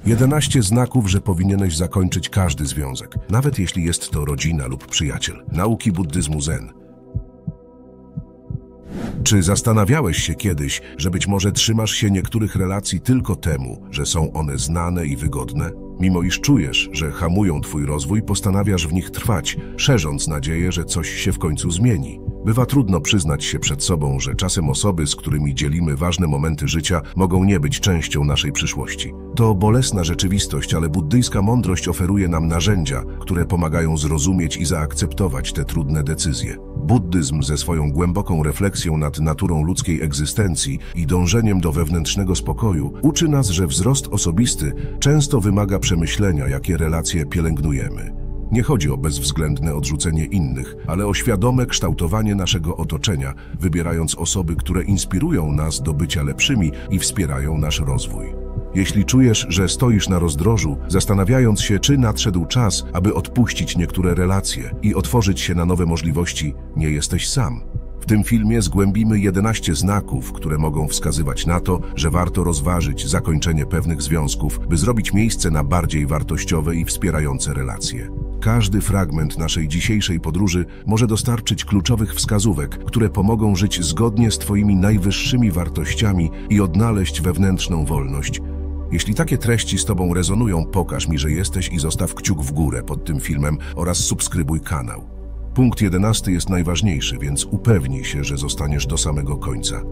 11 znaków, że powinieneś zakończyć każdy związek, nawet jeśli jest to rodzina lub przyjaciel. Nauki buddyzmu Zen. Czy zastanawiałeś się kiedyś, że być może trzymasz się niektórych relacji tylko temu, że są one znane i wygodne? Mimo iż czujesz, że hamują twój rozwój, postanawiasz w nich trwać, szerząc nadzieję, że coś się w końcu zmieni. Bywa trudno przyznać się przed sobą, że czasem osoby, z którymi dzielimy ważne momenty życia, mogą nie być częścią naszej przyszłości. To bolesna rzeczywistość, ale buddyjska mądrość oferuje nam narzędzia, które pomagają zrozumieć i zaakceptować te trudne decyzje. Buddyzm ze swoją głęboką refleksją nad naturą ludzkiej egzystencji i dążeniem do wewnętrznego spokoju uczy nas, że wzrost osobisty często wymaga przemyślenia, jakie relacje pielęgnujemy. Nie chodzi o bezwzględne odrzucenie innych, ale o świadome kształtowanie naszego otoczenia, wybierając osoby, które inspirują nas do bycia lepszymi i wspierają nasz rozwój. Jeśli czujesz, że stoisz na rozdrożu, zastanawiając się, czy nadszedł czas, aby odpuścić niektóre relacje i otworzyć się na nowe możliwości, nie jesteś sam. W tym filmie zgłębimy 11 znaków, które mogą wskazywać na to, że warto rozważyć zakończenie pewnych związków, by zrobić miejsce na bardziej wartościowe i wspierające relacje. Każdy fragment naszej dzisiejszej podróży może dostarczyć kluczowych wskazówek, które pomogą żyć zgodnie z Twoimi najwyższymi wartościami i odnaleźć wewnętrzną wolność. Jeśli takie treści z Tobą rezonują, pokaż mi, że jesteś i zostaw kciuk w górę pod tym filmem oraz subskrybuj kanał. Punkt 11 jest najważniejszy, więc upewnij się, że zostaniesz do samego końca.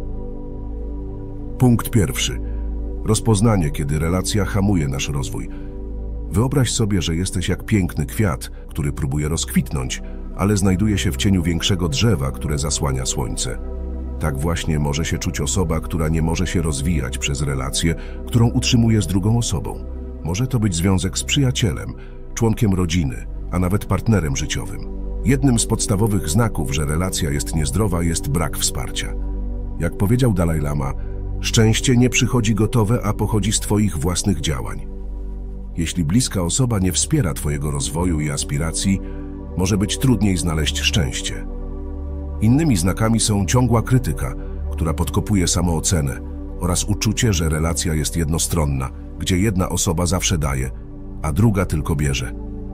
Punkt 1. Rozpoznanie, kiedy relacja hamuje nasz rozwój. Wyobraź sobie, że jesteś jak piękny kwiat, który próbuje rozkwitnąć, ale znajduje się w cieniu większego drzewa, które zasłania słońce. Tak właśnie może się czuć osoba, która nie może się rozwijać przez relację, którą utrzymuje z drugą osobą. Może to być związek z przyjacielem, członkiem rodziny, a nawet partnerem życiowym. Jednym z podstawowych znaków, że relacja jest niezdrowa, jest brak wsparcia. Jak powiedział Dalaj Lama, szczęście nie przychodzi gotowe, a pochodzi z Twoich własnych działań. Jeśli bliska osoba nie wspiera Twojego rozwoju i aspiracji, może być trudniej znaleźć szczęście. Innymi znakami są ciągła krytyka, która podkopuje samoocenę, oraz uczucie, że relacja jest jednostronna, gdzie jedna osoba zawsze daje, a druga tylko bierze.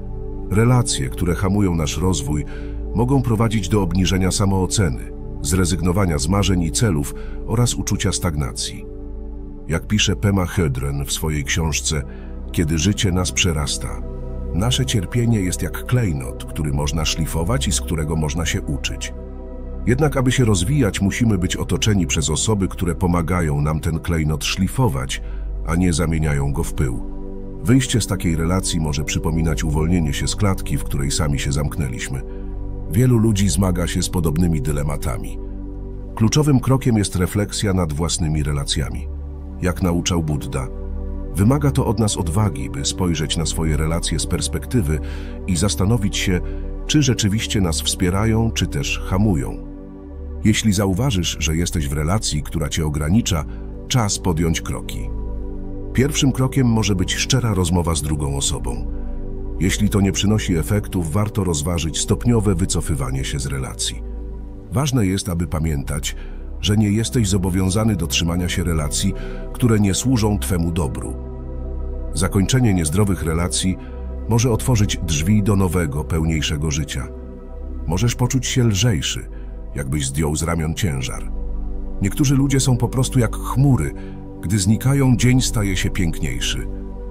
Relacje, które hamują nasz rozwój, mogą prowadzić do obniżenia samooceny, zrezygnowania z marzeń i celów oraz uczucia stagnacji. Jak pisze Pema Chodron w swojej książce Kiedy życie nas przerasta, nasze cierpienie jest jak klejnot, który można szlifować i z którego można się uczyć. Jednak aby się rozwijać, musimy być otoczeni przez osoby, które pomagają nam ten klejnot szlifować, a nie zamieniają go w pył. Wyjście z takiej relacji może przypominać uwolnienie się z klatki, w której sami się zamknęliśmy. Wielu ludzi zmaga się z podobnymi dylematami. Kluczowym krokiem jest refleksja nad własnymi relacjami. Jak nauczał Buddha, wymaga to od nas odwagi, by spojrzeć na swoje relacje z perspektywy i zastanowić się, czy rzeczywiście nas wspierają, czy też hamują. Jeśli zauważysz, że jesteś w relacji, która cię ogranicza, czas podjąć kroki. Pierwszym krokiem może być szczera rozmowa z drugą osobą. Jeśli to nie przynosi efektów, warto rozważyć stopniowe wycofywanie się z relacji. Ważne jest, aby pamiętać, że nie jesteś zobowiązany do trzymania się relacji, które nie służą Twemu dobru. Zakończenie niezdrowych relacji może otworzyć drzwi do nowego, pełniejszego życia. Możesz poczuć się lżejszy, jakbyś zdjął z ramion ciężar. Niektórzy ludzie są po prostu jak chmury. Gdy znikają, dzień staje się piękniejszy.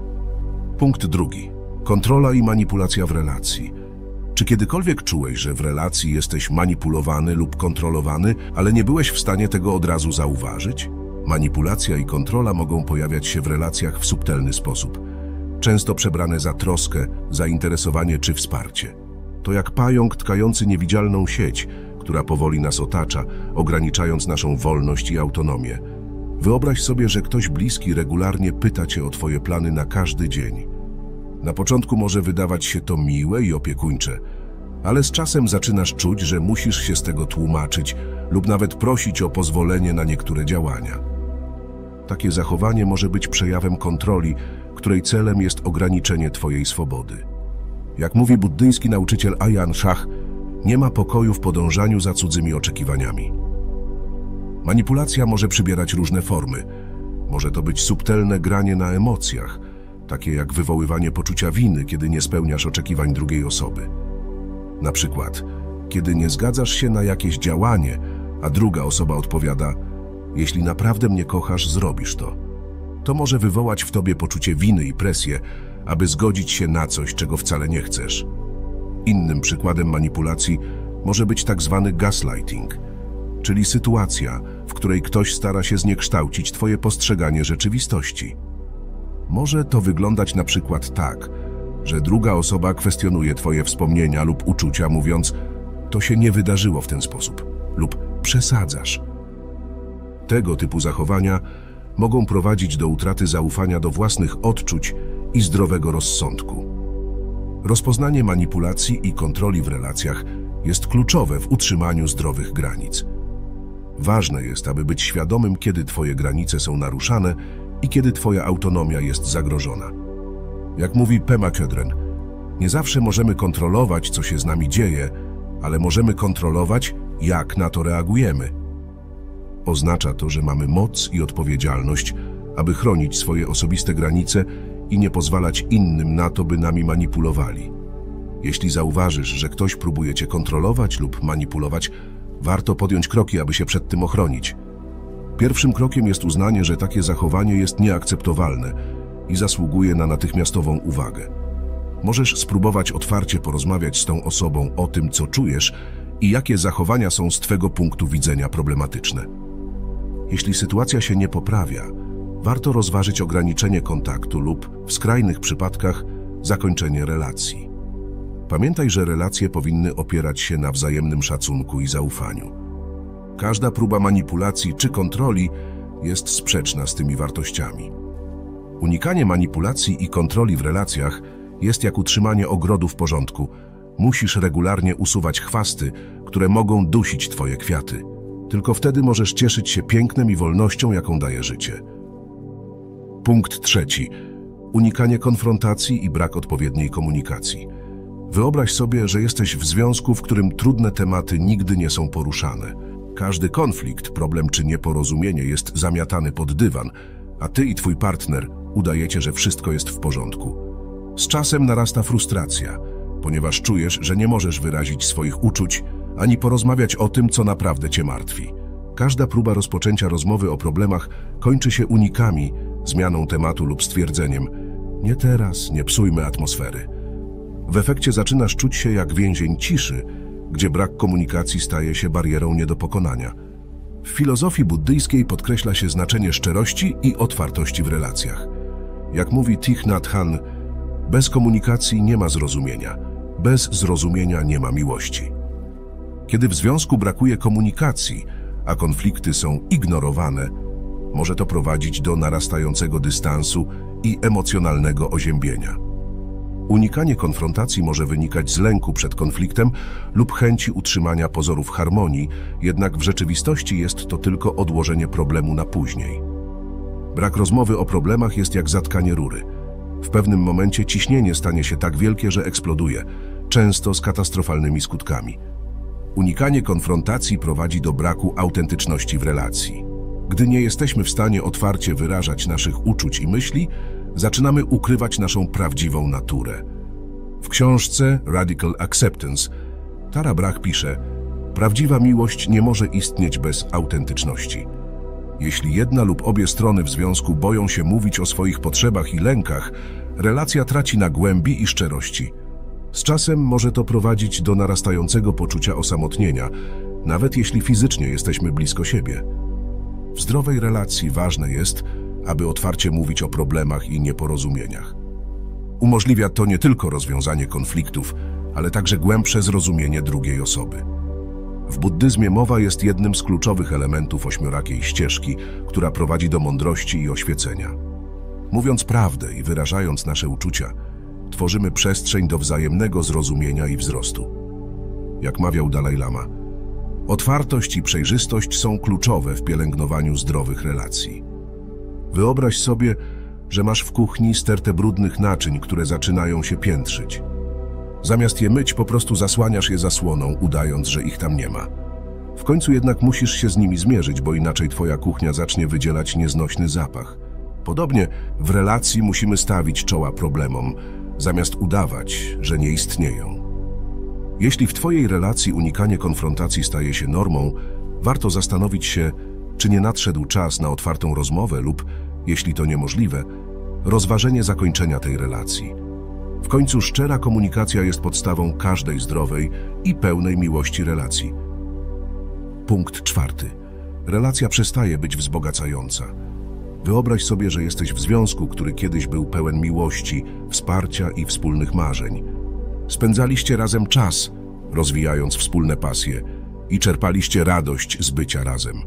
Punkt 2. Kontrola i manipulacja w relacji. Czy kiedykolwiek czułeś, że w relacji jesteś manipulowany lub kontrolowany, ale nie byłeś w stanie tego od razu zauważyć? Manipulacja i kontrola mogą pojawiać się w relacjach w subtelny sposób, często przebrane za troskę, zainteresowanie czy wsparcie. To jak pająk tkający niewidzialną sieć, która powoli nas otacza, ograniczając naszą wolność i autonomię. Wyobraź sobie, że ktoś bliski regularnie pyta Cię o Twoje plany na każdy dzień. Na początku może wydawać się to miłe i opiekuńcze, ale z czasem zaczynasz czuć, że musisz się z tego tłumaczyć lub nawet prosić o pozwolenie na niektóre działania. Takie zachowanie może być przejawem kontroli, której celem jest ograniczenie Twojej swobody. Jak mówi buddyjski nauczyciel Ajahn Chah, nie ma pokoju w podążaniu za cudzymi oczekiwaniami. Manipulacja może przybierać różne formy. Może to być subtelne granie na emocjach, takie jak wywoływanie poczucia winy, kiedy nie spełniasz oczekiwań drugiej osoby. Na przykład, kiedy nie zgadzasz się na jakieś działanie, a druga osoba odpowiada: jeśli naprawdę mnie kochasz, zrobisz to. To może wywołać w tobie poczucie winy i presję, aby zgodzić się na coś, czego wcale nie chcesz. Innym przykładem manipulacji może być tak zwany gaslighting, czyli sytuacja, w której ktoś stara się zniekształcić twoje postrzeganie rzeczywistości. Może to wyglądać na przykład tak, że druga osoba kwestionuje twoje wspomnienia lub uczucia, mówiąc: to się nie wydarzyło w ten sposób, lub przesadzasz. Tego typu zachowania mogą prowadzić do utraty zaufania do własnych odczuć i zdrowego rozsądku. Rozpoznanie manipulacji i kontroli w relacjach jest kluczowe w utrzymaniu zdrowych granic. Ważne jest, aby być świadomym, kiedy twoje granice są naruszane i kiedy twoja autonomia jest zagrożona. Jak mówi Pema Chodron, nie zawsze możemy kontrolować, co się z nami dzieje, ale możemy kontrolować, jak na to reagujemy. Oznacza to, że mamy moc i odpowiedzialność, aby chronić swoje osobiste granice i nie pozwalać innym na to, by nami manipulowali. Jeśli zauważysz, że ktoś próbuje cię kontrolować lub manipulować, warto podjąć kroki, aby się przed tym ochronić. Pierwszym krokiem jest uznanie, że takie zachowanie jest nieakceptowalne i zasługuje na natychmiastową uwagę. Możesz spróbować otwarcie porozmawiać z tą osobą o tym, co czujesz i jakie zachowania są z twego punktu widzenia problematyczne. Jeśli sytuacja się nie poprawia, warto rozważyć ograniczenie kontaktu lub, w skrajnych przypadkach, zakończenie relacji. Pamiętaj, że relacje powinny opierać się na wzajemnym szacunku i zaufaniu. Każda próba manipulacji czy kontroli jest sprzeczna z tymi wartościami. Unikanie manipulacji i kontroli w relacjach jest jak utrzymanie ogrodu w porządku. Musisz regularnie usuwać chwasty, które mogą dusić twoje kwiaty. Tylko wtedy możesz cieszyć się pięknem i wolnością, jaką daje życie. Punkt 3. Unikanie konfrontacji i brak odpowiedniej komunikacji. Wyobraź sobie, że jesteś w związku, w którym trudne tematy nigdy nie są poruszane. Każdy konflikt, problem czy nieporozumienie jest zamiatany pod dywan, a ty i twój partner udajecie, że wszystko jest w porządku. Z czasem narasta frustracja, ponieważ czujesz, że nie możesz wyrazić swoich uczuć, ani porozmawiać o tym, co naprawdę cię martwi. Każda próba rozpoczęcia rozmowy o problemach kończy się unikami, zmianą tematu lub stwierdzeniem: nie teraz, nie psujmy atmosfery. W efekcie zaczynasz czuć się jak więzień ciszy, gdzie brak komunikacji staje się barierą nie do pokonania. W filozofii buddyjskiej podkreśla się znaczenie szczerości i otwartości w relacjach. Jak mówi Thich Nhat Hanh, bez komunikacji nie ma zrozumienia, bez zrozumienia nie ma miłości. Kiedy w związku brakuje komunikacji, a konflikty są ignorowane, może to prowadzić do narastającego dystansu i emocjonalnego oziębienia. Unikanie konfrontacji może wynikać z lęku przed konfliktem lub chęci utrzymania pozorów harmonii, jednak w rzeczywistości jest to tylko odłożenie problemu na później. Brak rozmowy o problemach jest jak zatkanie rury. W pewnym momencie ciśnienie stanie się tak wielkie, że eksploduje, często z katastrofalnymi skutkami. Unikanie konfrontacji prowadzi do braku autentyczności w relacji. Gdy nie jesteśmy w stanie otwarcie wyrażać naszych uczuć i myśli, zaczynamy ukrywać naszą prawdziwą naturę. W książce Radical Acceptance Tara Brach pisze: prawdziwa miłość nie może istnieć bez autentyczności. Jeśli jedna lub obie strony w związku boją się mówić o swoich potrzebach i lękach, relacja traci na głębi i szczerości. Z czasem może to prowadzić do narastającego poczucia osamotnienia, nawet jeśli fizycznie jesteśmy blisko siebie. W zdrowej relacji ważne jest, aby otwarcie mówić o problemach i nieporozumieniach. Umożliwia to nie tylko rozwiązanie konfliktów, ale także głębsze zrozumienie drugiej osoby. W buddyzmie mowa jest jednym z kluczowych elementów ośmiorakiej ścieżki, która prowadzi do mądrości i oświecenia. Mówiąc prawdę i wyrażając nasze uczucia, tworzymy przestrzeń do wzajemnego zrozumienia i wzrostu. Jak mawiał Dalaj Lama, otwartość i przejrzystość są kluczowe w pielęgnowaniu zdrowych relacji. Wyobraź sobie, że masz w kuchni stertę brudnych naczyń, które zaczynają się piętrzyć. Zamiast je myć, po prostu zasłaniasz je zasłoną, udając, że ich tam nie ma. W końcu jednak musisz się z nimi zmierzyć, bo inaczej twoja kuchnia zacznie wydzielać nieznośny zapach. Podobnie w relacji musimy stawić czoła problemom, zamiast udawać, że nie istnieją. Jeśli w Twojej relacji unikanie konfrontacji staje się normą, warto zastanowić się, czy nie nadszedł czas na otwartą rozmowę lub, jeśli to niemożliwe, rozważenie zakończenia tej relacji. W końcu szczera komunikacja jest podstawą każdej zdrowej i pełnej miłości relacji. Punkt 4. Relacja przestaje być wzbogacająca. Wyobraź sobie, że jesteś w związku, który kiedyś był pełen miłości, wsparcia i wspólnych marzeń. Spędzaliście razem czas, rozwijając wspólne pasje i czerpaliście radość z bycia razem.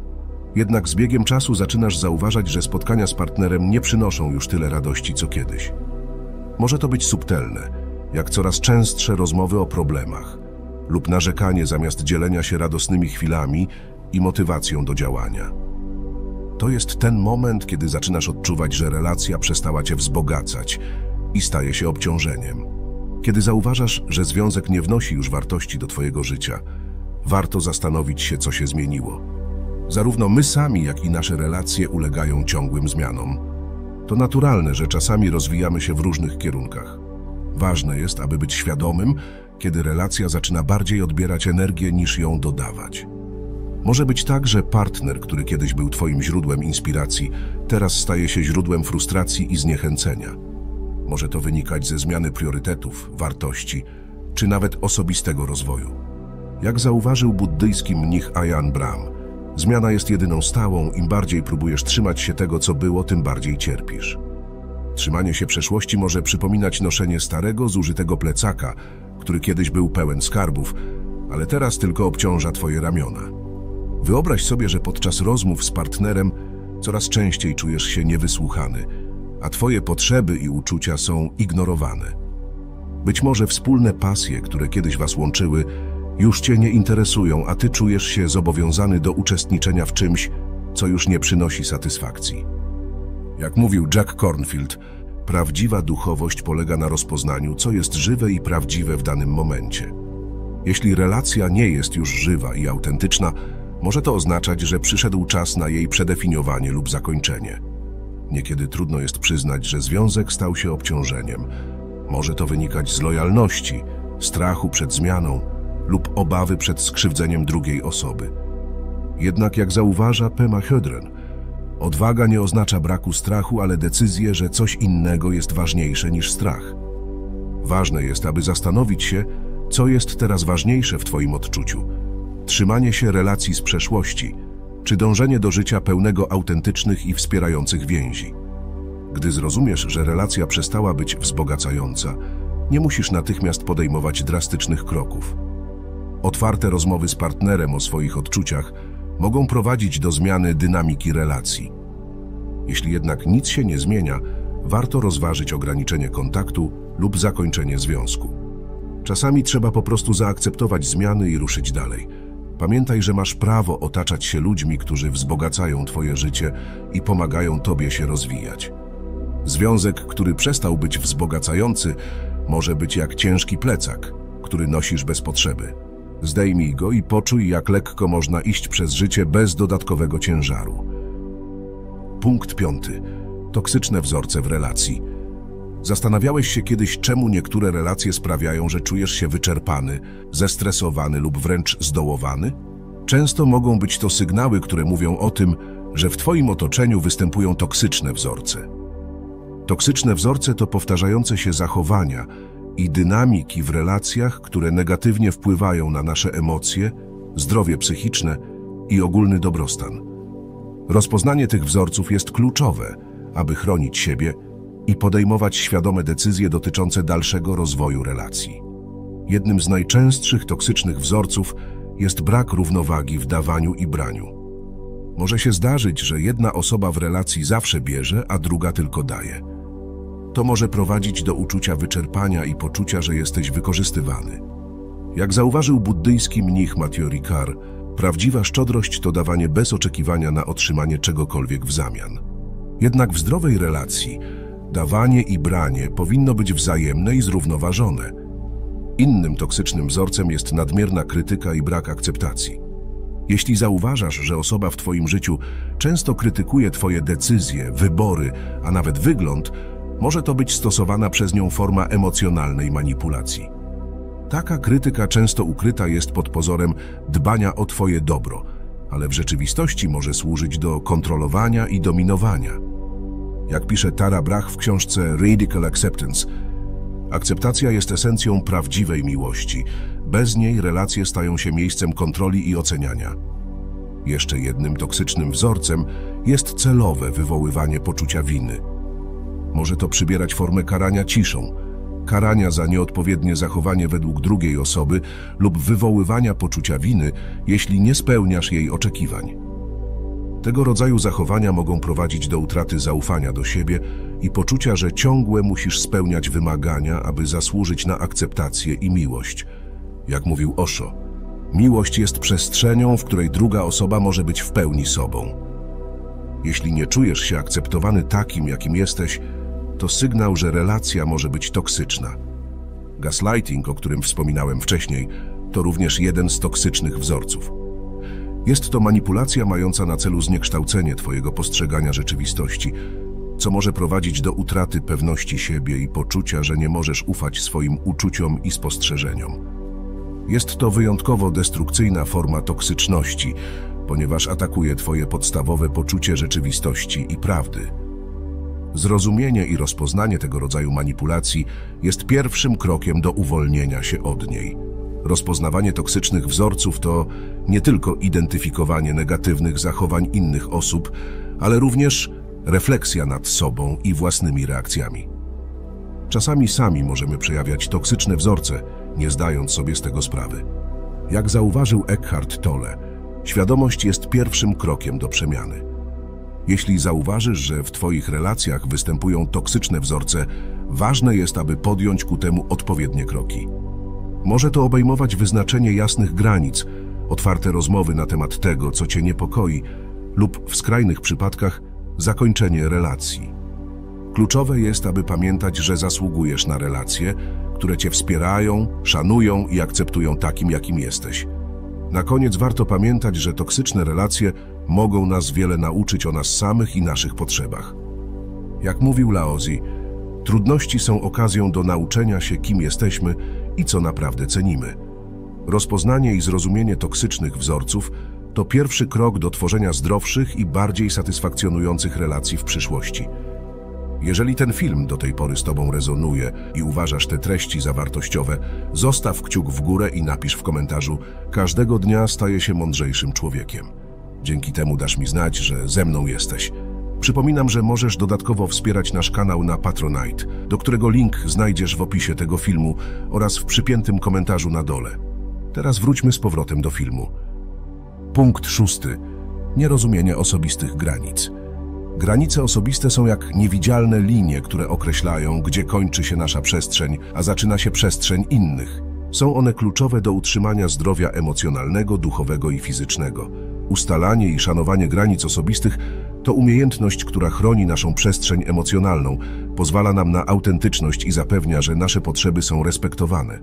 Jednak z biegiem czasu zaczynasz zauważać, że spotkania z partnerem nie przynoszą już tyle radości, co kiedyś. Może to być subtelne, jak coraz częstsze rozmowy o problemach lub narzekanie zamiast dzielenia się radosnymi chwilami i motywacją do działania. To jest ten moment, kiedy zaczynasz odczuwać, że relacja przestała Cię wzbogacać i staje się obciążeniem. Kiedy zauważasz, że związek nie wnosi już wartości do Twojego życia, warto zastanowić się, co się zmieniło. Zarówno my sami, jak i nasze relacje ulegają ciągłym zmianom. To naturalne, że czasami rozwijamy się w różnych kierunkach. Ważne jest, aby być świadomym, kiedy relacja zaczyna bardziej odbierać energię niż ją dodawać. Może być tak, że partner, który kiedyś był Twoim źródłem inspiracji, teraz staje się źródłem frustracji i zniechęcenia. Może to wynikać ze zmiany priorytetów, wartości, czy nawet osobistego rozwoju. Jak zauważył buddyjski mnich Ajahn Brahm, zmiana jest jedyną stałą, im bardziej próbujesz trzymać się tego, co było, tym bardziej cierpisz. Trzymanie się przeszłości może przypominać noszenie starego, zużytego plecaka, który kiedyś był pełen skarbów, ale teraz tylko obciąża Twoje ramiona. Wyobraź sobie, że podczas rozmów z partnerem coraz częściej czujesz się niewysłuchany, a Twoje potrzeby i uczucia są ignorowane. Być może wspólne pasje, które kiedyś Was łączyły, już Cię nie interesują, a Ty czujesz się zobowiązany do uczestniczenia w czymś, co już nie przynosi satysfakcji. Jak mówił Jack Kornfield, prawdziwa duchowość polega na rozpoznaniu, co jest żywe i prawdziwe w danym momencie. Jeśli relacja nie jest już żywa i autentyczna, może to oznaczać, że przyszedł czas na jej przedefiniowanie lub zakończenie. Niekiedy trudno jest przyznać, że związek stał się obciążeniem. Może to wynikać z lojalności, strachu przed zmianą lub obawy przed skrzywdzeniem drugiej osoby. Jednak jak zauważa Pema Chodron, odwaga nie oznacza braku strachu, ale decyzję, że coś innego jest ważniejsze niż strach. Ważne jest, aby zastanowić się, co jest teraz ważniejsze w Twoim odczuciu. Trzymanie się relacji z przeszłości, czy dążenie do życia pełnego autentycznych i wspierających więzi. Gdy zrozumiesz, że relacja przestała być wzbogacająca, nie musisz natychmiast podejmować drastycznych kroków. Otwarte rozmowy z partnerem o swoich odczuciach mogą prowadzić do zmiany dynamiki relacji. Jeśli jednak nic się nie zmienia, warto rozważyć ograniczenie kontaktu lub zakończenie związku. Czasami trzeba po prostu zaakceptować zmiany i ruszyć dalej. Pamiętaj, że masz prawo otaczać się ludźmi, którzy wzbogacają Twoje życie i pomagają Tobie się rozwijać. Związek, który przestał być wzbogacający, może być jak ciężki plecak, który nosisz bez potrzeby. Zdejmij go i poczuj, jak lekko można iść przez życie bez dodatkowego ciężaru. Punkt 5. Toksyczne wzorce w relacji. Zastanawiałeś się kiedyś, czemu niektóre relacje sprawiają, że czujesz się wyczerpany, zestresowany lub wręcz zdołowany? Często mogą być to sygnały, które mówią o tym, że w Twoim otoczeniu występują toksyczne wzorce. Toksyczne wzorce to powtarzające się zachowania i dynamiki w relacjach, które negatywnie wpływają na nasze emocje, zdrowie psychiczne i ogólny dobrostan. Rozpoznanie tych wzorców jest kluczowe, aby chronić siebie i podejmować świadome decyzje dotyczące dalszego rozwoju relacji. Jednym z najczęstszych toksycznych wzorców jest brak równowagi w dawaniu i braniu. Może się zdarzyć, że jedna osoba w relacji zawsze bierze, a druga tylko daje. To może prowadzić do uczucia wyczerpania i poczucia, że jesteś wykorzystywany. Jak zauważył buddyjski mnich Matthieu Ricard, prawdziwa szczodrość to dawanie bez oczekiwania na otrzymanie czegokolwiek w zamian. Jednak w zdrowej relacji dawanie i branie powinno być wzajemne i zrównoważone. Innym toksycznym wzorcem jest nadmierna krytyka i brak akceptacji. Jeśli zauważasz, że osoba w twoim życiu często krytykuje twoje decyzje, wybory, a nawet wygląd, może to być stosowana przez nią forma emocjonalnej manipulacji. Taka krytyka często ukryta jest pod pozorem dbania o twoje dobro, ale w rzeczywistości może służyć do kontrolowania i dominowania. Jak pisze Tara Brach w książce Radical Acceptance, akceptacja jest esencją prawdziwej miłości. Bez niej relacje stają się miejscem kontroli i oceniania. Jeszcze jednym toksycznym wzorcem jest celowe wywoływanie poczucia winy. Może to przybierać formę karania ciszą, karania za nieodpowiednie zachowanie według drugiej osoby lub wywoływania poczucia winy, jeśli nie spełniasz jej oczekiwań. Tego rodzaju zachowania mogą prowadzić do utraty zaufania do siebie i poczucia, że ciągle musisz spełniać wymagania, aby zasłużyć na akceptację i miłość. Jak mówił Osho, miłość jest przestrzenią, w której druga osoba może być w pełni sobą. Jeśli nie czujesz się akceptowany takim, jakim jesteś, to sygnał, że relacja może być toksyczna. Gaslighting, o którym wspominałem wcześniej, to również jeden z toksycznych wzorców. Jest to manipulacja mająca na celu zniekształcenie twojego postrzegania rzeczywistości, co może prowadzić do utraty pewności siebie i poczucia, że nie możesz ufać swoim uczuciom i spostrzeżeniom. Jest to wyjątkowo destrukcyjna forma toksyczności, ponieważ atakuje twoje podstawowe poczucie rzeczywistości i prawdy. Zrozumienie i rozpoznanie tego rodzaju manipulacji jest pierwszym krokiem do uwolnienia się od niej. Rozpoznawanie toksycznych wzorców to nie tylko identyfikowanie negatywnych zachowań innych osób, ale również refleksja nad sobą i własnymi reakcjami. Czasami sami możemy przejawiać toksyczne wzorce, nie zdając sobie z tego sprawy. Jak zauważył Eckhart Tolle, świadomość jest pierwszym krokiem do przemiany. Jeśli zauważysz, że w twoich relacjach występują toksyczne wzorce, ważne jest, aby podjąć ku temu odpowiednie kroki. Może to obejmować wyznaczenie jasnych granic, otwarte rozmowy na temat tego, co cię niepokoi, lub w skrajnych przypadkach zakończenie relacji. Kluczowe jest, aby pamiętać, że zasługujesz na relacje, które cię wspierają, szanują i akceptują takim, jakim jesteś. Na koniec warto pamiętać, że toksyczne relacje mogą nas wiele nauczyć o nas samych i naszych potrzebach. Jak mówił Laozi, trudności są okazją do nauczenia się, kim jesteśmy i co naprawdę cenimy. Rozpoznanie i zrozumienie toksycznych wzorców to pierwszy krok do tworzenia zdrowszych i bardziej satysfakcjonujących relacji w przyszłości. Jeżeli ten film do tej pory z tobą rezonuje i uważasz te treści za wartościowe, zostaw kciuk w górę i napisz w komentarzu: każdego dnia staję się mądrzejszym człowiekiem. Dzięki temu dasz mi znać, że ze mną jesteś. Przypominam, że możesz dodatkowo wspierać nasz kanał na Patronite, do którego link znajdziesz w opisie tego filmu oraz w przypiętym komentarzu na dole. Teraz wróćmy z powrotem do filmu. Punkt 6. Nierozumienie osobistych granic. Granice osobiste są jak niewidzialne linie, które określają, gdzie kończy się nasza przestrzeń, a zaczyna się przestrzeń innych. Są one kluczowe do utrzymania zdrowia emocjonalnego, duchowego i fizycznego. Ustalanie i szanowanie granic osobistych to umiejętność, która chroni naszą przestrzeń emocjonalną, pozwala nam na autentyczność i zapewnia, że nasze potrzeby są respektowane.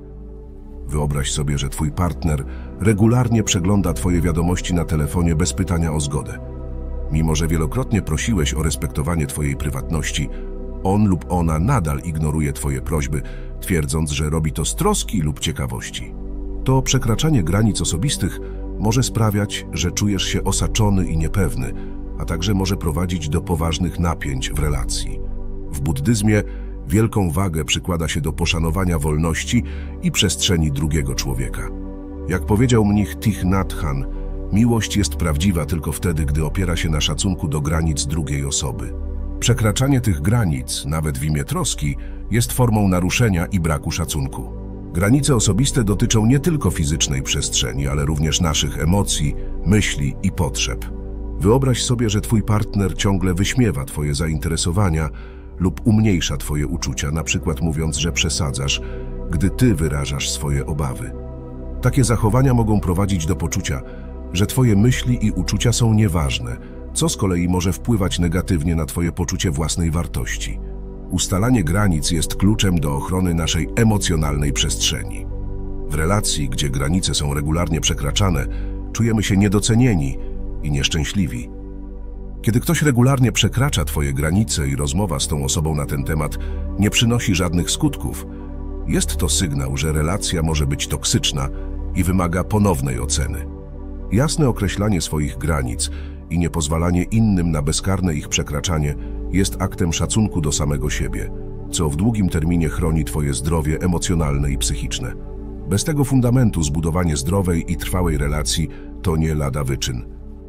Wyobraź sobie, że twój partner regularnie przegląda twoje wiadomości na telefonie bez pytania o zgodę. Mimo że wielokrotnie prosiłeś o respektowanie twojej prywatności, on lub ona nadal ignoruje twoje prośby, twierdząc, że robi to z troski lub ciekawości. To przekraczanie granic osobistych może sprawiać, że czujesz się osaczony i niepewny, a także może prowadzić do poważnych napięć w relacji. W buddyzmie wielką wagę przykłada się do poszanowania wolności i przestrzeni drugiego człowieka. Jak powiedział mnich Thich Nhat Hanh, miłość jest prawdziwa tylko wtedy, gdy opiera się na szacunku do granic drugiej osoby. Przekraczanie tych granic, nawet w imię troski, jest formą naruszenia i braku szacunku. Granice osobiste dotyczą nie tylko fizycznej przestrzeni, ale również naszych emocji, myśli i potrzeb. Wyobraź sobie, że twój partner ciągle wyśmiewa twoje zainteresowania lub umniejsza twoje uczucia, na przykład mówiąc, że przesadzasz, gdy ty wyrażasz swoje obawy. Takie zachowania mogą prowadzić do poczucia, że twoje myśli i uczucia są nieważne, co z kolei może wpływać negatywnie na twoje poczucie własnej wartości. Ustalanie granic jest kluczem do ochrony naszej emocjonalnej przestrzeni. W relacji, gdzie granice są regularnie przekraczane, czujemy się niedocenieni i nieszczęśliwi. Kiedy ktoś regularnie przekracza twoje granice i rozmowa z tą osobą na ten temat nie przynosi żadnych skutków, jest to sygnał, że relacja może być toksyczna i wymaga ponownej oceny. Jasne określanie swoich granic i niepozwalanie innym na bezkarne ich przekraczanie jest aktem szacunku do samego siebie, co w długim terminie chroni twoje zdrowie emocjonalne i psychiczne. Bez tego fundamentu zbudowanie zdrowej i trwałej relacji to nie lada wyczyn.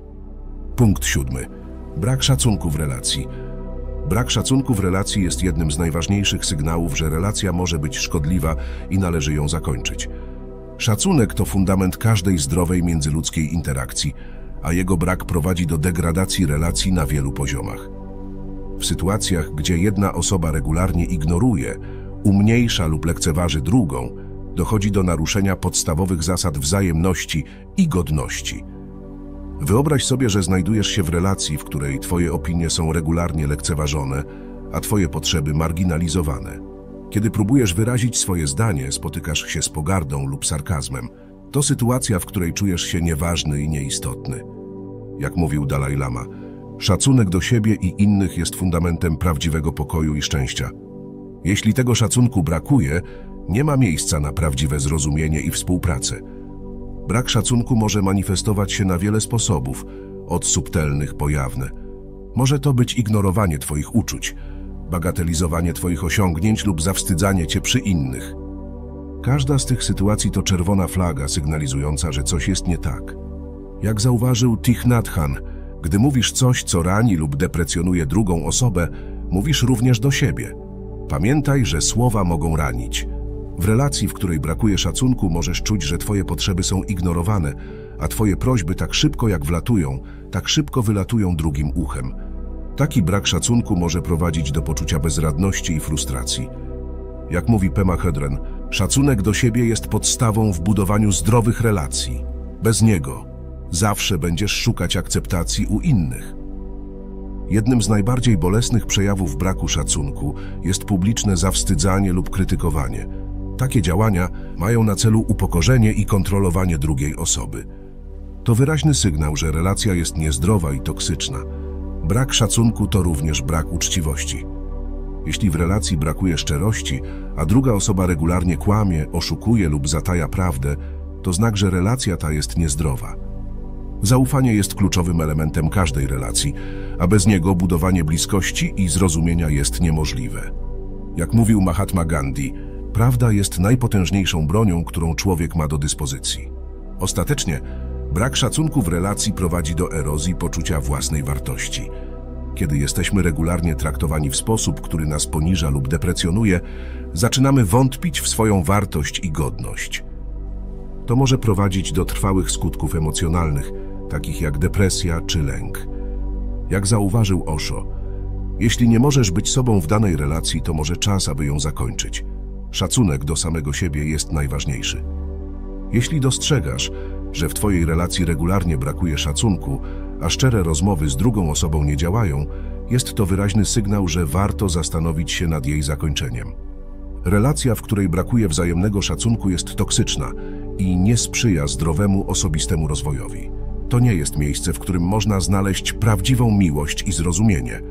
Punkt 7. Brak szacunku w relacji. Brak szacunku w relacji jest jednym z najważniejszych sygnałów, że relacja może być szkodliwa i należy ją zakończyć. Szacunek to fundament każdej zdrowej międzyludzkiej interakcji, a jego brak prowadzi do degradacji relacji na wielu poziomach. W sytuacjach, gdzie jedna osoba regularnie ignoruje, umniejsza lub lekceważy drugą, dochodzi do naruszenia podstawowych zasad wzajemności i godności. Wyobraź sobie, że znajdujesz się w relacji, w której twoje opinie są regularnie lekceważone, a twoje potrzeby marginalizowane. Kiedy próbujesz wyrazić swoje zdanie, spotykasz się z pogardą lub sarkazmem. To sytuacja, w której czujesz się nieważny i nieistotny. Jak mówił Dalaj Lama, szacunek do siebie i innych jest fundamentem prawdziwego pokoju i szczęścia. Jeśli tego szacunku brakuje, nie ma miejsca na prawdziwe zrozumienie i współpracę. Brak szacunku może manifestować się na wiele sposobów, od subtelnych po jawne. Może to być ignorowanie twoich uczuć, bagatelizowanie twoich osiągnięć lub zawstydzanie cię przy innych. Każda z tych sytuacji to czerwona flaga sygnalizująca, że coś jest nie tak. Jak zauważył Thich Nhat Hanh, gdy mówisz coś, co rani lub deprecjonuje drugą osobę, mówisz również do siebie. Pamiętaj, że słowa mogą ranić. W relacji, w której brakuje szacunku, możesz czuć, że twoje potrzeby są ignorowane, a twoje prośby tak szybko jak wlatują, tak szybko wylatują drugim uchem. Taki brak szacunku może prowadzić do poczucia bezradności i frustracji. Jak mówi Pema Chodron, szacunek do siebie jest podstawą w budowaniu zdrowych relacji. Bez niego zawsze będziesz szukać akceptacji u innych. Jednym z najbardziej bolesnych przejawów braku szacunku jest publiczne zawstydzanie lub krytykowanie. Takie działania mają na celu upokorzenie i kontrolowanie drugiej osoby. To wyraźny sygnał, że relacja jest niezdrowa i toksyczna. Brak szacunku to również brak uczciwości. Jeśli w relacji brakuje szczerości, a druga osoba regularnie kłamie, oszukuje lub zataja prawdę, to znak, że relacja ta jest niezdrowa. Zaufanie jest kluczowym elementem każdej relacji, a bez niego budowanie bliskości i zrozumienia jest niemożliwe. Jak mówił Mahatma Gandhi, prawda jest najpotężniejszą bronią, którą człowiek ma do dyspozycji. Ostatecznie, brak szacunku w relacji prowadzi do erozji poczucia własnej wartości. Kiedy jesteśmy regularnie traktowani w sposób, który nas poniża lub deprecjonuje, zaczynamy wątpić w swoją wartość i godność. To może prowadzić do trwałych skutków emocjonalnych, takich jak depresja czy lęk. Jak zauważył Osho, jeśli nie możesz być sobą w danej relacji, to może czas, aby ją zakończyć. Szacunek do samego siebie jest najważniejszy. Jeśli dostrzegasz, że w twojej relacji regularnie brakuje szacunku, a szczere rozmowy z drugą osobą nie działają, jest to wyraźny sygnał, że warto zastanowić się nad jej zakończeniem. Relacja, w której brakuje wzajemnego szacunku, jest toksyczna i nie sprzyja zdrowemu osobistemu rozwojowi. To nie jest miejsce, w którym można znaleźć prawdziwą miłość i zrozumienie.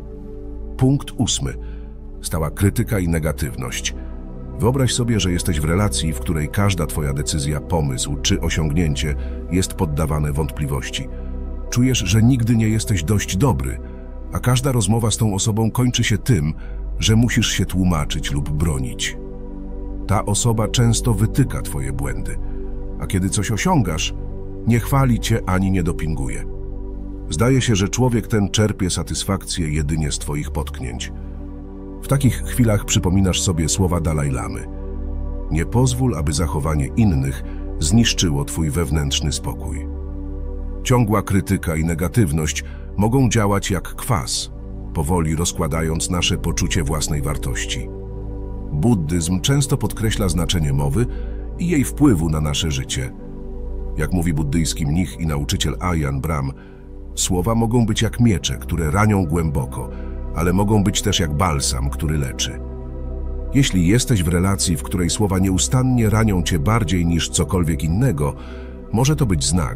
Punkt 8. Stała krytyka i negatywność. Wyobraź sobie, że jesteś w relacji, w której każda twoja decyzja, pomysł czy osiągnięcie jest poddawane wątpliwości. Czujesz, że nigdy nie jesteś dość dobry, a każda rozmowa z tą osobą kończy się tym, że musisz się tłumaczyć lub bronić. Ta osoba często wytyka twoje błędy, a kiedy coś osiągasz, nie chwali cię ani nie dopinguje. Zdaje się, że człowiek ten czerpie satysfakcję jedynie z twoich potknięć. W takich chwilach przypominasz sobie słowa Dalaj Lamy. Nie pozwól, aby zachowanie innych zniszczyło twój wewnętrzny spokój. Ciągła krytyka i negatywność mogą działać jak kwas, powoli rozkładając nasze poczucie własnej wartości. Buddyzm często podkreśla znaczenie mowy i jej wpływu na nasze życie. Jak mówi buddyjski mnich i nauczyciel Ajahn Brahm, słowa mogą być jak miecze, które ranią głęboko, ale mogą być też jak balsam, który leczy. Jeśli jesteś w relacji, w której słowa nieustannie ranią cię bardziej niż cokolwiek innego, może to być znak,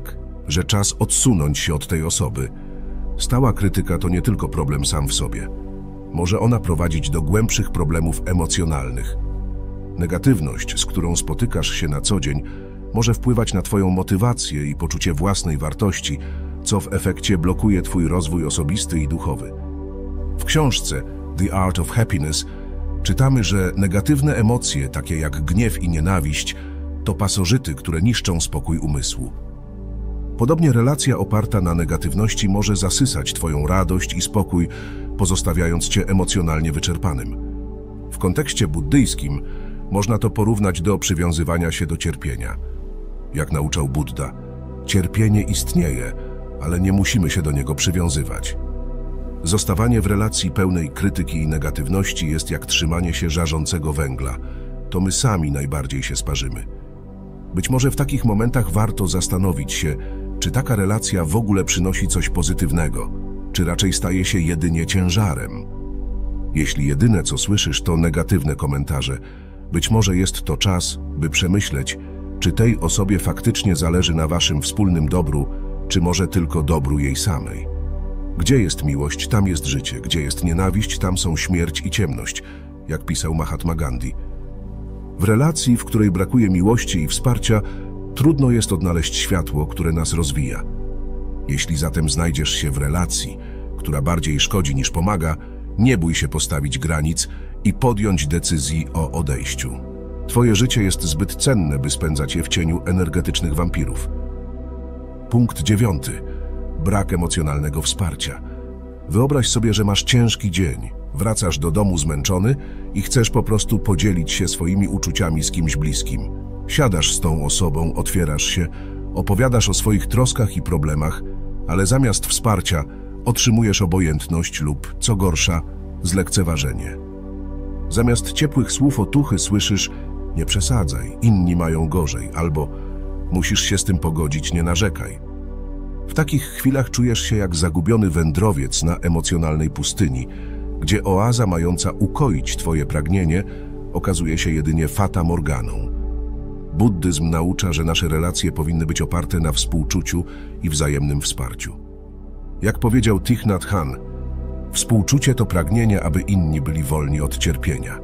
że czas odsunąć się od tej osoby. Stała krytyka to nie tylko problem sam w sobie. Może ona prowadzić do głębszych problemów emocjonalnych. Negatywność, z którą spotykasz się na co dzień, może wpływać na twoją motywację i poczucie własnej wartości, co w efekcie blokuje twój rozwój osobisty i duchowy. W książce The Art of Happiness czytamy, że negatywne emocje, takie jak gniew i nienawiść, to pasożyty, które niszczą spokój umysłu. Podobnie relacja oparta na negatywności może zasysać twoją radość i spokój, pozostawiając cię emocjonalnie wyczerpanym. W kontekście buddyjskim można to porównać do przywiązywania się do cierpienia. Jak nauczał Buddha, cierpienie istnieje, ale nie musimy się do niego przywiązywać. Zostawanie w relacji pełnej krytyki i negatywności jest jak trzymanie się żarzącego węgla. To my sami najbardziej się sparzymy. Być może w takich momentach warto zastanowić się, czy taka relacja w ogóle przynosi coś pozytywnego, czy raczej staje się jedynie ciężarem. Jeśli jedyne co słyszysz to negatywne komentarze, być może jest to czas, by przemyśleć, czy tej osobie faktycznie zależy na waszym wspólnym dobru, czy może tylko dobru jej samej. Gdzie jest miłość, tam jest życie. Gdzie jest nienawiść, tam są śmierć i ciemność, jak pisał Mahatma Gandhi. W relacji, w której brakuje miłości i wsparcia, trudno jest odnaleźć światło, które nas rozwija. Jeśli zatem znajdziesz się w relacji, która bardziej szkodzi niż pomaga, nie bój się postawić granic i podjąć decyzji o odejściu. Twoje życie jest zbyt cenne, by spędzać je w cieniu energetycznych wampirów. Punkt 9. Brak emocjonalnego wsparcia. Wyobraź sobie, że masz ciężki dzień, wracasz do domu zmęczony i chcesz po prostu podzielić się swoimi uczuciami z kimś bliskim. Siadasz z tą osobą, otwierasz się, opowiadasz o swoich troskach i problemach, ale zamiast wsparcia otrzymujesz obojętność lub, co gorsza, zlekceważenie. Zamiast ciepłych słów otuchy słyszysz: nie przesadzaj, inni mają gorzej, albo musisz się z tym pogodzić, nie narzekaj. W takich chwilach czujesz się jak zagubiony wędrowiec na emocjonalnej pustyni, gdzie oaza mająca ukoić twoje pragnienie okazuje się jedynie fata morganą. Buddyzm naucza, że nasze relacje powinny być oparte na współczuciu i wzajemnym wsparciu. Jak powiedział Thich Nhat Hanh, współczucie to pragnienie, aby inni byli wolni od cierpienia.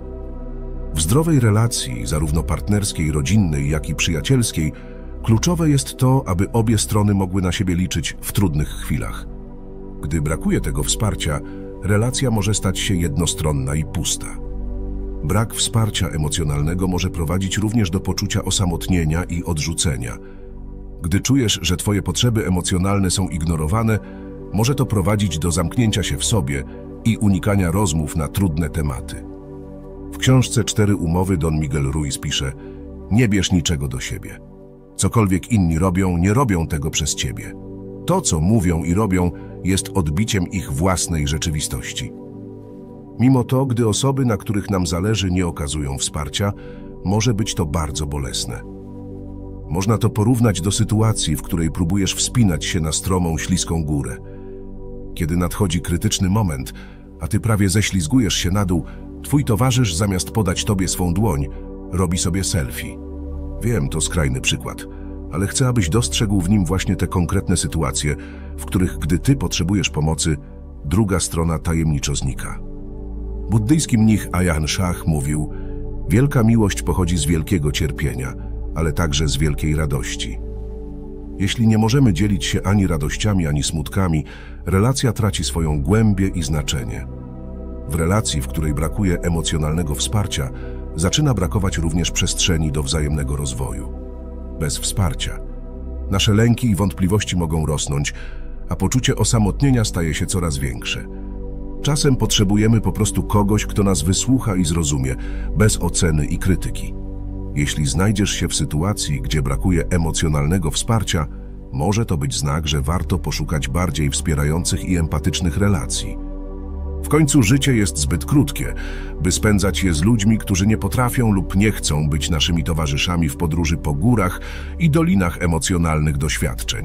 W zdrowej relacji, zarówno partnerskiej, rodzinnej, jak i przyjacielskiej, kluczowe jest to, aby obie strony mogły na siebie liczyć w trudnych chwilach. Gdy brakuje tego wsparcia, relacja może stać się jednostronna i pusta. Brak wsparcia emocjonalnego może prowadzić również do poczucia osamotnienia i odrzucenia. Gdy czujesz, że twoje potrzeby emocjonalne są ignorowane, może to prowadzić do zamknięcia się w sobie i unikania rozmów na trudne tematy. W książce 4 umowy Don Miguel Ruiz pisze: nie bierz niczego do siebie. Cokolwiek inni robią, nie robią tego przez ciebie. To, co mówią i robią, jest odbiciem ich własnej rzeczywistości. Mimo to, gdy osoby, na których nam zależy, nie okazują wsparcia, może być to bardzo bolesne. Można to porównać do sytuacji, w której próbujesz wspinać się na stromą, śliską górę. Kiedy nadchodzi krytyczny moment, a ty prawie ześlizgujesz się na dół, twój towarzysz zamiast podać tobie swą dłoń, robi sobie selfie. Wiem, to skrajny przykład, ale chcę, abyś dostrzegł w nim właśnie te konkretne sytuacje, w których, gdy ty potrzebujesz pomocy, druga strona tajemniczo znika. Buddyjski mnich Ajahn Chah mówił: wielka miłość pochodzi z wielkiego cierpienia, ale także z wielkiej radości. Jeśli nie możemy dzielić się ani radościami, ani smutkami, relacja traci swoją głębię i znaczenie. W relacji, w której brakuje emocjonalnego wsparcia, zaczyna brakować również przestrzeni do wzajemnego rozwoju. Bez wsparcia nasze lęki i wątpliwości mogą rosnąć, a poczucie osamotnienia staje się coraz większe. Czasem potrzebujemy po prostu kogoś, kto nas wysłucha i zrozumie, bez oceny i krytyki. Jeśli znajdziesz się w sytuacji, gdzie brakuje emocjonalnego wsparcia, może to być znak, że warto poszukać bardziej wspierających i empatycznych relacji. W końcu życie jest zbyt krótkie, by spędzać je z ludźmi, którzy nie potrafią lub nie chcą być naszymi towarzyszami w podróży po górach i dolinach emocjonalnych doświadczeń.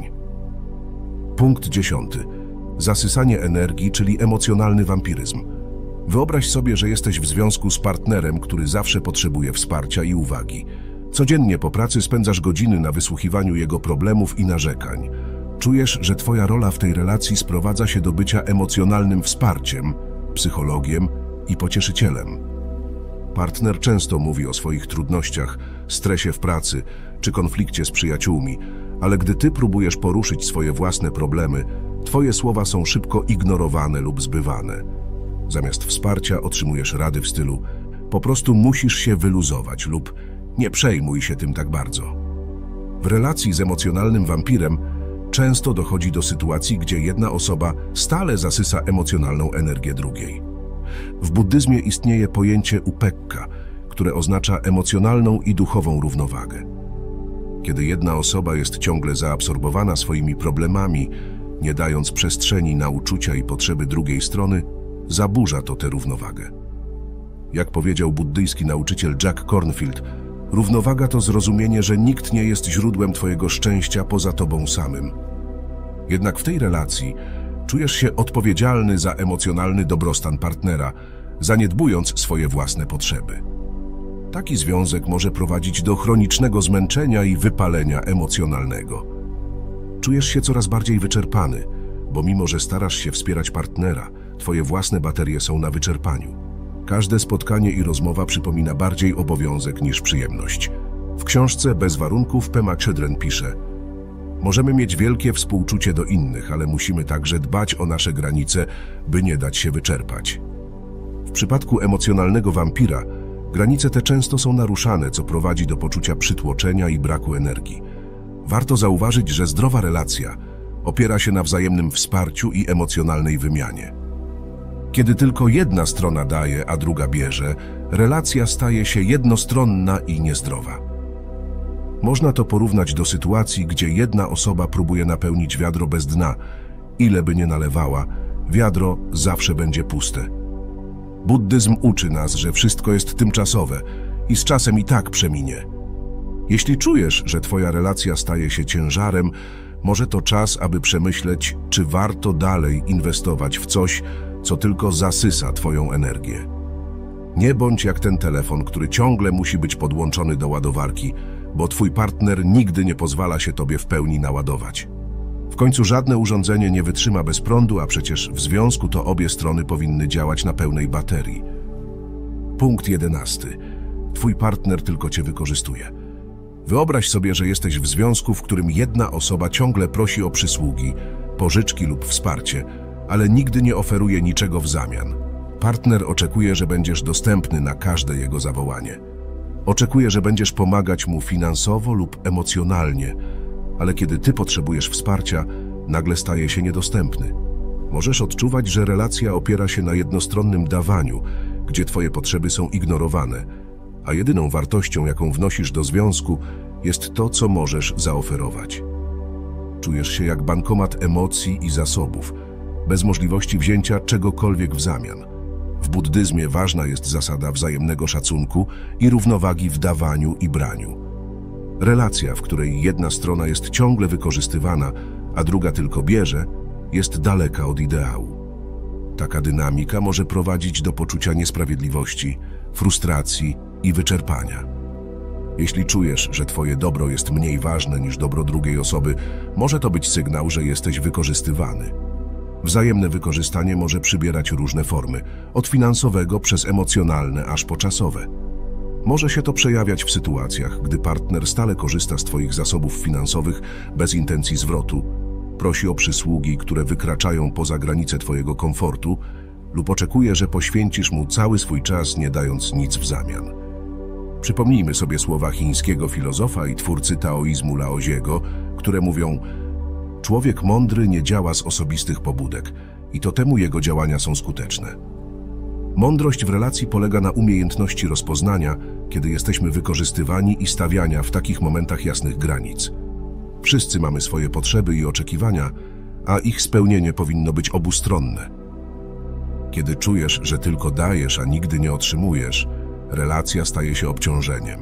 Punkt 10. Zasysanie energii, czyli emocjonalny wampiryzm. Wyobraź sobie, że jesteś w związku z partnerem, który zawsze potrzebuje wsparcia i uwagi. Codziennie po pracy spędzasz godziny na wysłuchiwaniu jego problemów i narzekań. Czujesz, że twoja rola w tej relacji sprowadza się do bycia emocjonalnym wsparciem, psychologiem i pocieszycielem. Partner często mówi o swoich trudnościach, stresie w pracy czy konflikcie z przyjaciółmi, ale gdy ty próbujesz poruszyć swoje własne problemy, twoje słowa są szybko ignorowane lub zbywane. Zamiast wsparcia otrzymujesz rady w stylu: po prostu musisz się wyluzować lub nie przejmuj się tym tak bardzo. W relacji z emocjonalnym wampirem często dochodzi do sytuacji, gdzie jedna osoba stale zasysa emocjonalną energię drugiej. W buddyzmie istnieje pojęcie upekka, które oznacza emocjonalną i duchową równowagę. Kiedy jedna osoba jest ciągle zaabsorbowana swoimi problemami, nie dając przestrzeni na uczucia i potrzeby drugiej strony, zaburza to tę równowagę. Jak powiedział buddyjski nauczyciel Jack Kornfield, równowaga to zrozumienie, że nikt nie jest źródłem twojego szczęścia poza tobą samym. Jednak w tej relacji czujesz się odpowiedzialny za emocjonalny dobrostan partnera, zaniedbując swoje własne potrzeby. Taki związek może prowadzić do chronicznego zmęczenia i wypalenia emocjonalnego. Czujesz się coraz bardziej wyczerpany, bo mimo że starasz się wspierać partnera, twoje własne baterie są na wyczerpaniu. Każde spotkanie i rozmowa przypomina bardziej obowiązek niż przyjemność. W książce Bez warunków Pema Chodron pisze: możemy mieć wielkie współczucie do innych, ale musimy także dbać o nasze granice, by nie dać się wyczerpać. W przypadku emocjonalnego wampira granice te często są naruszane, co prowadzi do poczucia przytłoczenia i braku energii. Warto zauważyć, że zdrowa relacja opiera się na wzajemnym wsparciu i emocjonalnej wymianie. Kiedy tylko jedna strona daje, a druga bierze, relacja staje się jednostronna i niezdrowa. Można to porównać do sytuacji, gdzie jedna osoba próbuje napełnić wiadro bez dna. Ile by nie nalewała, wiadro zawsze będzie puste. Buddyzm uczy nas, że wszystko jest tymczasowe i z czasem i tak przeminie. Jeśli czujesz, że twoja relacja staje się ciężarem, może to czas, aby przemyśleć, czy warto dalej inwestować w coś, co tylko zasysa twoją energię. Nie bądź jak ten telefon, który ciągle musi być podłączony do ładowarki, bo twój partner nigdy nie pozwala się tobie w pełni naładować. W końcu żadne urządzenie nie wytrzyma bez prądu, a przecież w związku to obie strony powinny działać na pełnej baterii. Punkt 11. Twój partner tylko cię wykorzystuje. Wyobraź sobie, że jesteś w związku, w którym jedna osoba ciągle prosi o przysługi, pożyczki lub wsparcie, ale nigdy nie oferuje niczego w zamian. Partner oczekuje, że będziesz dostępny na każde jego zawołanie. Oczekuje, że będziesz pomagać mu finansowo lub emocjonalnie, ale kiedy ty potrzebujesz wsparcia, nagle staje się niedostępny. Możesz odczuwać, że relacja opiera się na jednostronnym dawaniu, gdzie twoje potrzeby są ignorowane, a jedyną wartością, jaką wnosisz do związku, jest to, co możesz zaoferować. Czujesz się jak bankomat emocji i zasobów, bez możliwości wzięcia czegokolwiek w zamian. W buddyzmie ważna jest zasada wzajemnego szacunku i równowagi w dawaniu i braniu. Relacja, w której jedna strona jest ciągle wykorzystywana, a druga tylko bierze, jest daleka od ideału. Taka dynamika może prowadzić do poczucia niesprawiedliwości, frustracji i wyczerpania. Jeśli czujesz, że twoje dobro jest mniej ważne niż dobro drugiej osoby, może to być sygnał, że jesteś wykorzystywany. Wzajemne wykorzystanie może przybierać różne formy, od finansowego przez emocjonalne aż po czasowe. Może się to przejawiać w sytuacjach, gdy partner stale korzysta z twoich zasobów finansowych bez intencji zwrotu, prosi o przysługi, które wykraczają poza granice twojego komfortu, lub oczekuje, że poświęcisz mu cały swój czas, nie dając nic w zamian. Przypomnijmy sobie słowa chińskiego filozofa i twórcy taoizmu Laoziego, które mówią: człowiek mądry nie działa z osobistych pobudek i to temu jego działania są skuteczne. Mądrość w relacji polega na umiejętności rozpoznania, kiedy jesteśmy wykorzystywani, i stawiania w takich momentach jasnych granic. Wszyscy mamy swoje potrzeby i oczekiwania, a ich spełnienie powinno być obustronne. Kiedy czujesz, że tylko dajesz, a nigdy nie otrzymujesz, relacja staje się obciążeniem.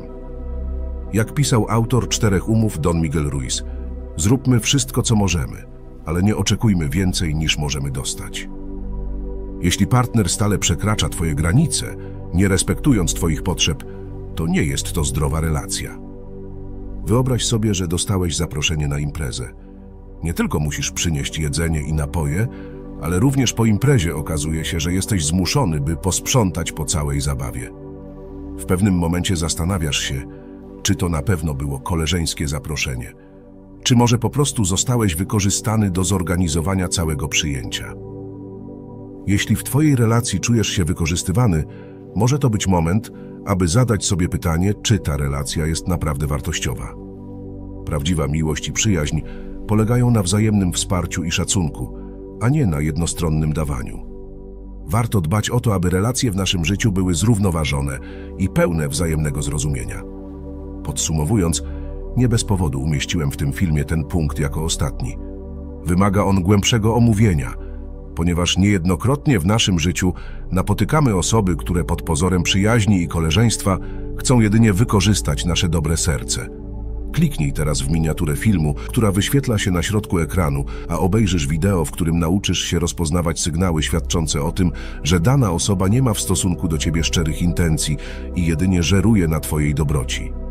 Jak pisał autor 4 umów Don Miguel Ruiz, zróbmy wszystko, co możemy, ale nie oczekujmy więcej, niż możemy dostać. Jeśli partner stale przekracza twoje granice, nie respektując twoich potrzeb, to nie jest to zdrowa relacja. Wyobraź sobie, że dostałeś zaproszenie na imprezę. Nie tylko musisz przynieść jedzenie i napoje, ale również po imprezie okazuje się, że jesteś zmuszony, by posprzątać po całej zabawie. W pewnym momencie zastanawiasz się, czy to na pewno było koleżeńskie zaproszenie, czy może po prostu zostałeś wykorzystany do zorganizowania całego przyjęcia. Jeśli w twojej relacji czujesz się wykorzystywany, może to być moment, aby zadać sobie pytanie, czy ta relacja jest naprawdę wartościowa. Prawdziwa miłość i przyjaźń polegają na wzajemnym wsparciu i szacunku, a nie na jednostronnym dawaniu. Warto dbać o to, aby relacje w naszym życiu były zrównoważone i pełne wzajemnego zrozumienia. Podsumowując, nie bez powodu umieściłem w tym filmie ten punkt jako ostatni. Wymaga on głębszego omówienia, ponieważ niejednokrotnie w naszym życiu napotykamy osoby, które pod pozorem przyjaźni i koleżeństwa chcą jedynie wykorzystać nasze dobre serce. Kliknij teraz w miniaturę filmu, która wyświetla się na środku ekranu, a obejrzysz wideo, w którym nauczysz się rozpoznawać sygnały świadczące o tym, że dana osoba nie ma w stosunku do ciebie szczerych intencji i jedynie żeruje na twojej dobroci.